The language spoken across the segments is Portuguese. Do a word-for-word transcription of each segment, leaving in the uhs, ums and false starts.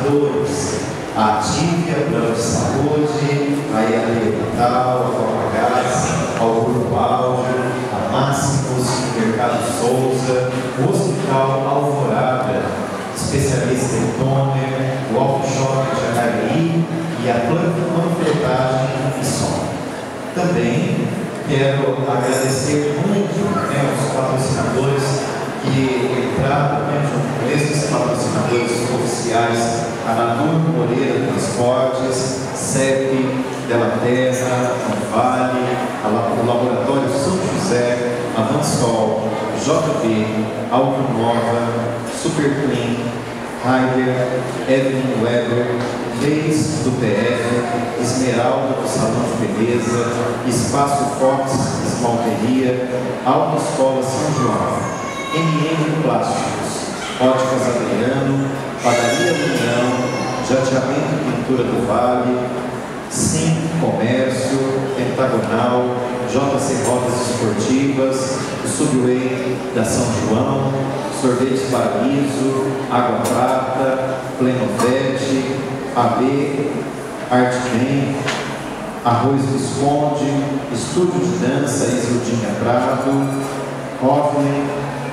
patrocinadores: a Tívia, Plano de Saúde, a I A D Vital, a Copagás, ao Grupo Áudio, a Máximos, Mercado Souza, o Hospital Alvorada, especialista em toner, o Auto Shop de Jacareí e a Panfletagem e Som. Também quero agradecer muito, né, os patrocinadores que entraram, né, junto com esses patrocinadores oficiais: a Natur Moreira Transportes, C E P, Della Terra, Vale, o Laboratório São José, Avansol, J B, Autonova, Super Clean, Heider, Evelyn Weber, Leis do P F, Esmeralda do Salão de Beleza, Espaço Fox Esmalteria, Autoescola São João, M M Plásticos, Óticas Adriano, Padaria União, Jateamento e Pintura do Vale, Sim Comércio, Pentagonal, J C Rodas Esportivas, o Subway da São João, Sorvetes Paraíso, Água Prata, Plenovete, A B, Artman, Arroz Visconde, Estúdio de Dança Isildinha Prado, Hoffman,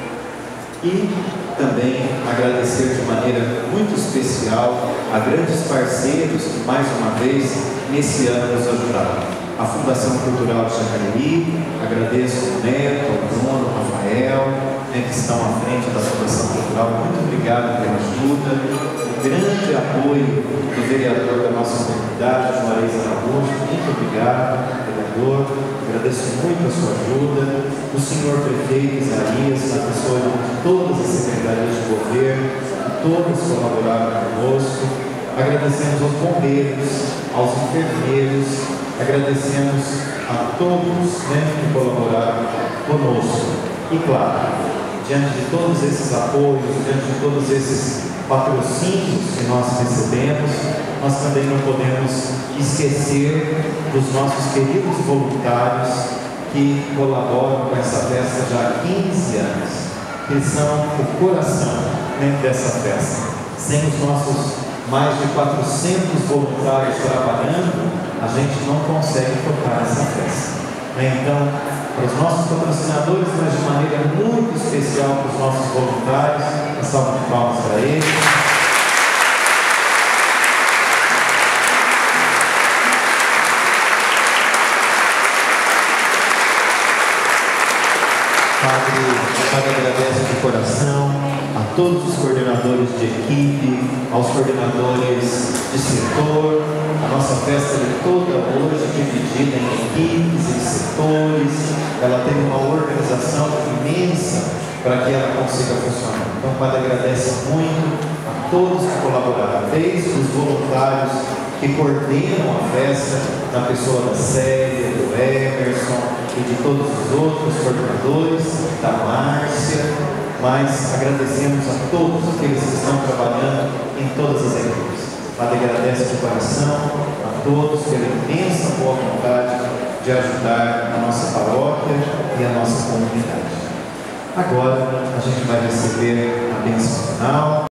e também agradecer de maneira muito especial a grandes parceiros que mais uma vez nesse ano nos ajudaram. A Fundação Cultural de Jacareí, agradeço ao Neto, ao Bruno, ao Rafael, né, que estão à frente da Fundação Cultural. Muito obrigado pela ajuda, o grande apoio do vereador da nossa comunidade, Juarez Araújo. Muito obrigado, vereador. Agradeço muito a sua ajuda. O senhor prefeito Isaías, na pessoa de todas as secretarias de governo, todos colaboraram conosco. Agradecemos aos bombeiros, aos enfermeiros, agradecemos a todos, né, que colaboraram conosco. E claro, diante de todos esses apoios, diante de todos esses patrocínios que nós recebemos, nós também não podemos esquecer dos nossos queridos voluntários que colaboram com essa festa já há quinze anos, que são o coração, né, dessa festa. Sem os nossos mais de quatrocentos voluntários trabalhando, a gente não consegue tocar essa festa. Então, para os nossos patrocinadores, mas de maneira muito especial para os nossos voluntários, uma salva de palmas para eles. Padre, o Padre agradece de coração a todos os coordenadores de equipe, aos coordenadores de setor. A nossa festa é toda hoje dividida em equipes, em setores. Ela tem uma organização imensa para que ela consiga funcionar. Então o Padre agradece muito a todos que colaboraram, desde os voluntários que coordenam a festa, na pessoa da Célia, do Emerson e de todos os outros coordenadores, da Márcia, mas agradecemos a todos aqueles que estão trabalhando em todas as equipes. O Padre agradece de coração a todos pela imensa boa vontade de ajudar a nossa paróquia e a nossa comunidade. Agora a gente vai receber a bênção final.